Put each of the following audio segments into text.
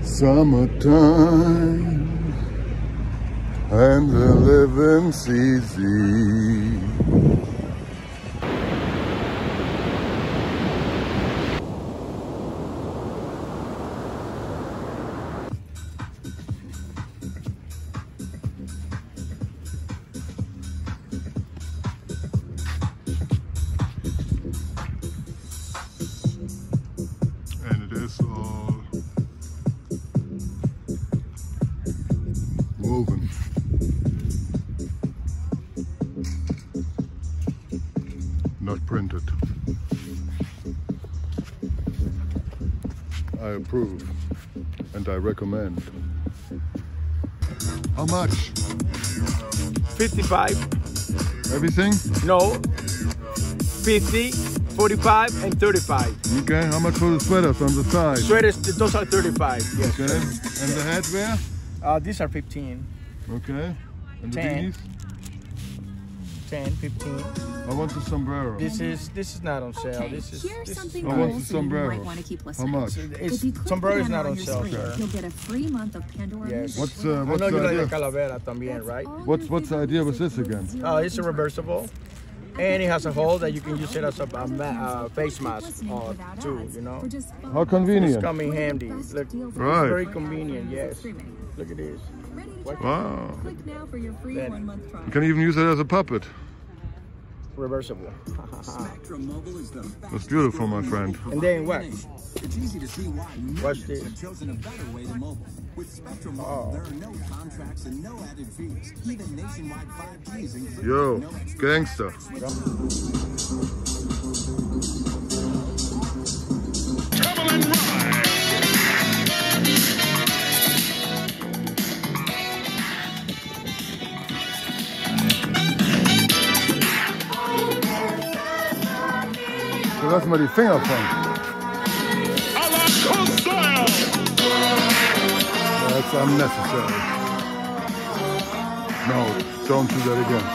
Summertime and the living's easy. And it is all woven. Not printed. I approve and I recommend. How much? 55. Everything? No. 50, 45, and 35. Okay, how much for the sweaters on the side? Sweaters, those are 35. Yes. Okay, and the headwear? These are 15. Okay, and the 10. beanies? 10, 15. I want the sombrero. This is not on sale. Okay, This is. here's something I want cool the so you sombrero. might want to keep How listening. much? If you click Sombrero the is not banner on your sale, screen, sir. you'll get a free month of Pandora Yes. music. What's I know the you like idea? the calavera también, right? What's the idea with this again? It's a reversible, and it has a hole that you can use it as a face mask too. You know, How it's convenient. coming handy. Look, Right. it's very convenient. Yes. Look at this. Wow. Click now for your free Then- 1-month trial. You can even use it as a puppet. Reversible. That's beautiful, my friend. And then what? It's easy to see why Watch millions this. have chosen a better way than mobile. With Spectrum Mobile, there are no contracts and no added fees. Even nationwide 5G is included. Yo, No extra. gangster. So lass mal die Finger von. That's unnecessary. No, don't do that again.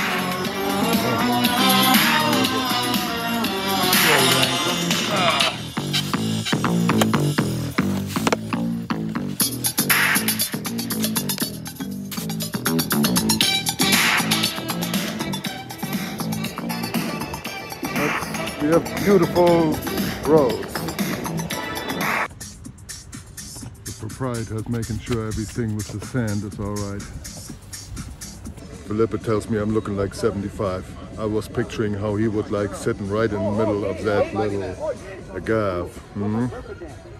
We have beautiful roads. The proprietor is making sure everything with the sand is all right. Filipe tells me I'm looking like 75. I was picturing how he would like sitting right in the middle of that little agave.